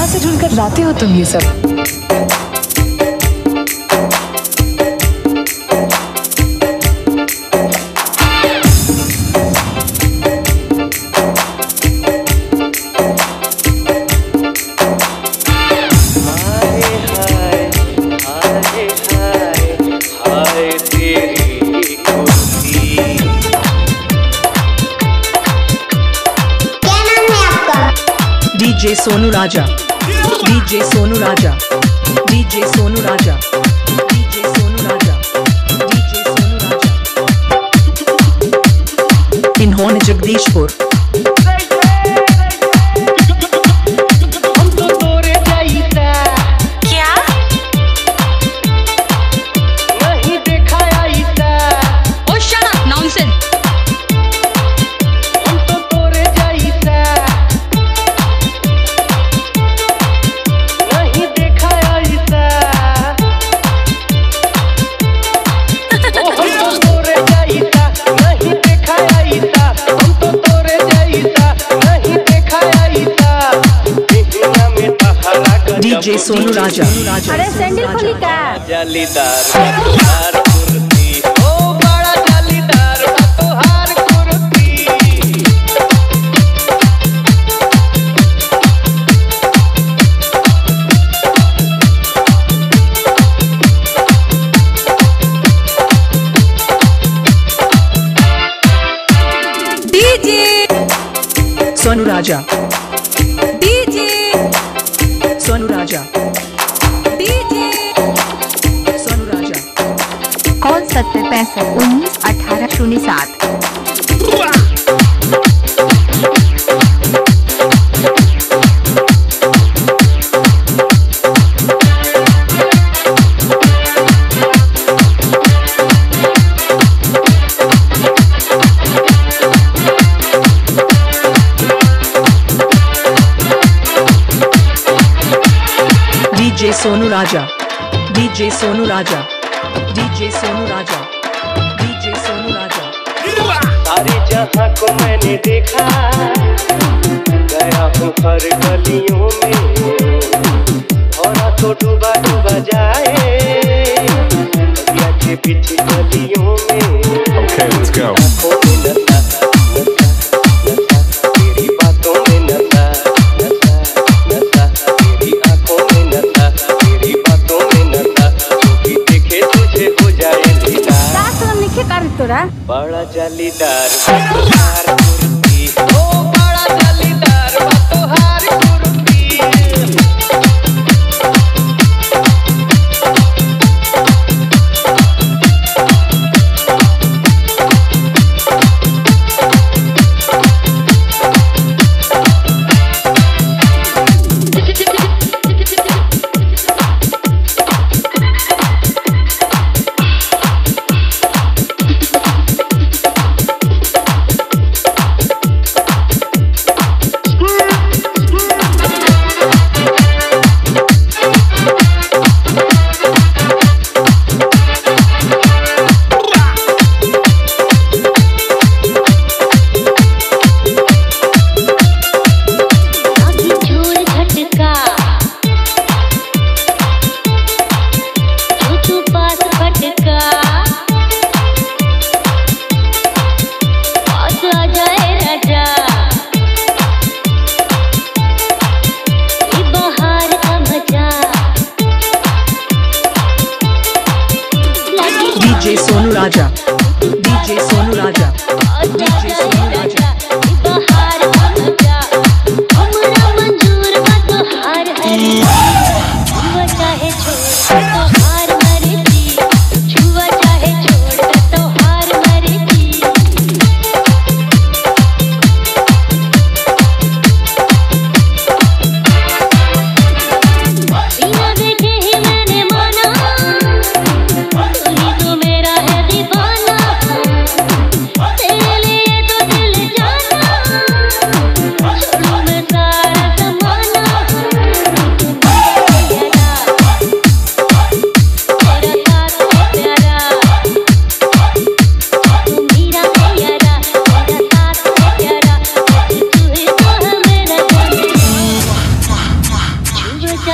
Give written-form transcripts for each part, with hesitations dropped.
से जुड़कर लाते हो तुम ये सब? DJ Sonu Raja, DJ Sonu Raja, DJ Sonu Raja, DJ Sonu Raja, DJ Sonu Raja. इन्होंने जगदीशपुर DJ Sonu Raja. अरे सैंडल खोली का जालीदार कुर्ती ओ बड़ा जालीदार तोहार कुर्ती DJ Sonu Raja, DJ Sonu Raja, DJ Sonu Raja. Call 7065191807। DJ Sonu Raja, DJ Sonu Raja, DJ Sonu Raja, DJ Sonu Raja. सारी जहां को मैंने देखा गया हूँ हर गलियों में और तो डूबा डूबा जाए के पीछे गलियों में। Okay, let's go. बड़ा जालीदार कुर्ती ओ बड़ा जालीदार तोहार कुर्ती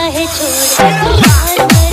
काहे छोड़